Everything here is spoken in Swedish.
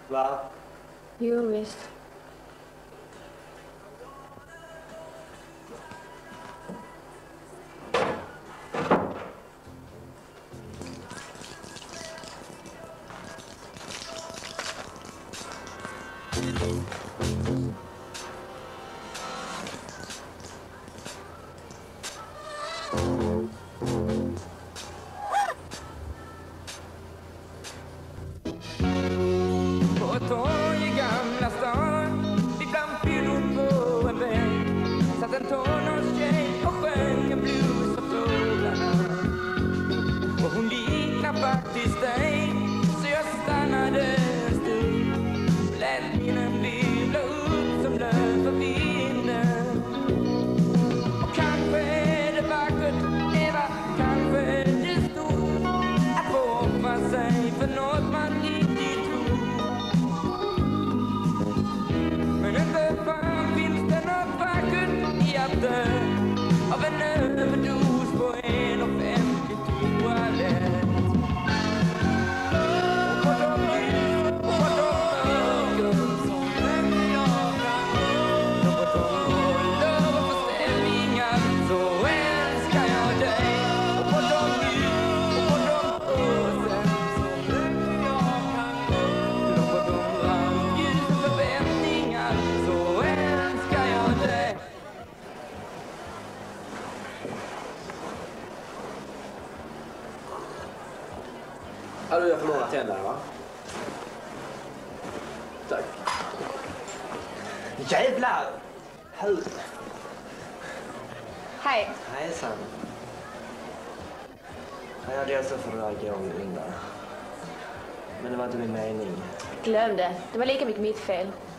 Va? Jo, visst. Ja, du har förlorat tänderna, va? Tack. Jävlar! Hur? Hej. Hejsan. Jag hade alltså för att gå undan. Men det var inte min mening. Glöm det. Det var lika mycket mitt fel.